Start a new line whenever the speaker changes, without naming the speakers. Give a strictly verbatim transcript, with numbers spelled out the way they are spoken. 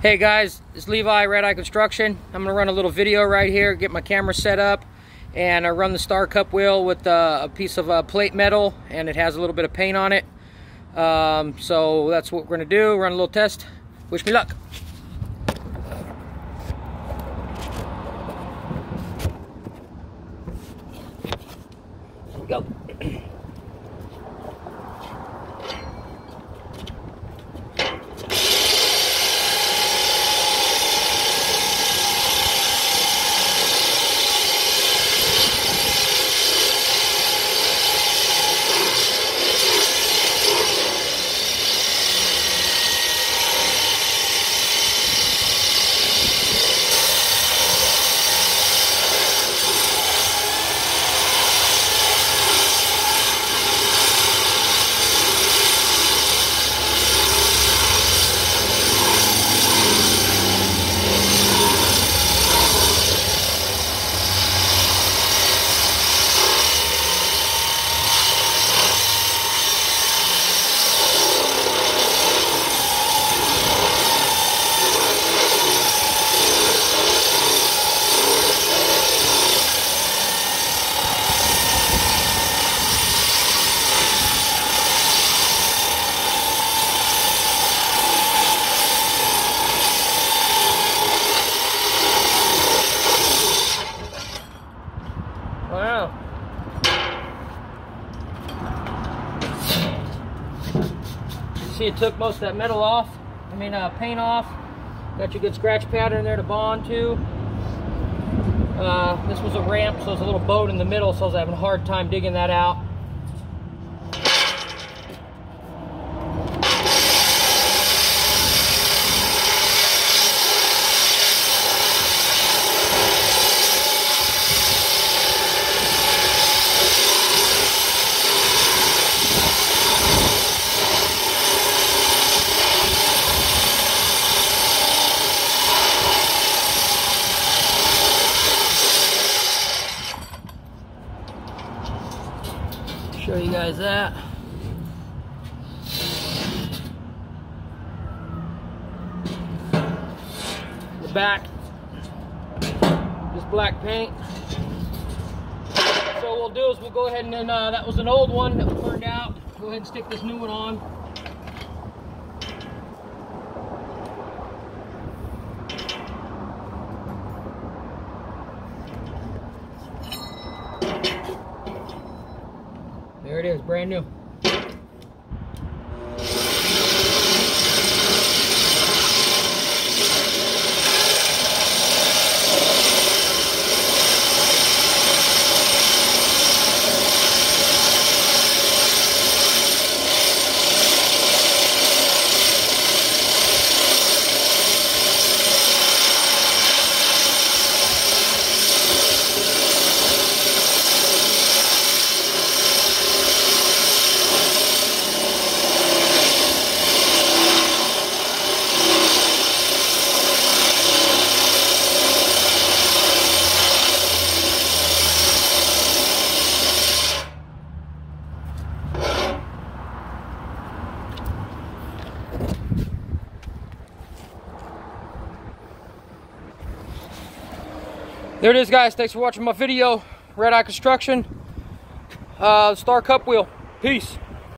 Hey guys, it's Levi, Red Eye Construction. I'm going to run a little video right here, get my camera set up, and I run the Star Cup wheel with uh, a piece of uh, plate metal, and it has a little bit of paint on it. Um, so that's what we're going to do, run a little test. Wish me luck. Go. Wow. See, it took most of that metal off. I mean, uh, paint off. Got your good scratch pattern there to bond to. Uh, this was a ramp, so there's a little boat in the middle, so I was having a hard time digging that out. Show you guys that. The back, just black paint. So what we'll do is we'll go ahead and then, uh, that was an old one that was burned out. Go ahead and stick this new one on. There it is, brand new. There it is, guys. Thanks for watching my video. Red Eye Construction. Uh, Star Cup wheel. Peace.